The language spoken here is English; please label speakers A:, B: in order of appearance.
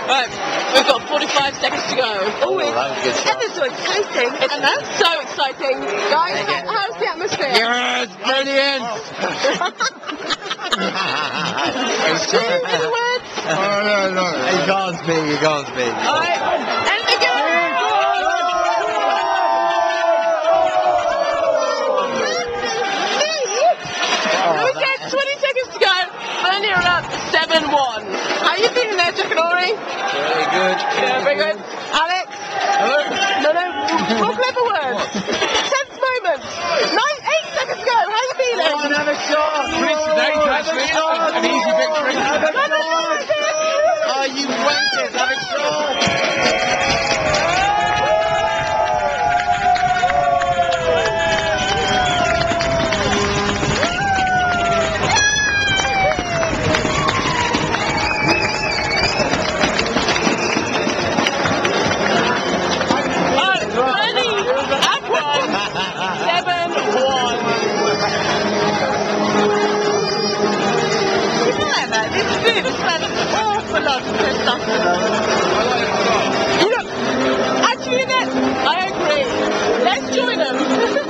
A: Right, we've got 45 seconds to go.
B: Oh, that was a good shot.
C: Ever so exciting.
A: It's so exciting. Guys, how's the atmosphere?
B: Yes, brilliant!
A: Any words?
B: No. You can't speak.
A: Alright, and we go! We get 20 seconds to go. Fernie are up 7-1. How are you feeling there, Jack and Ori?
B: Very good.
A: Yeah, very good. Alex? No, more clever words. Tense moment. 8 seconds to go. How are you feeling?
B: Have a shot!
D: Chris, today, an easy victory.
B: Oh, you waited! Have a shot!
C: This food smells an awful lot of testosterone.
A: You know, actually, I agree. Let's join them.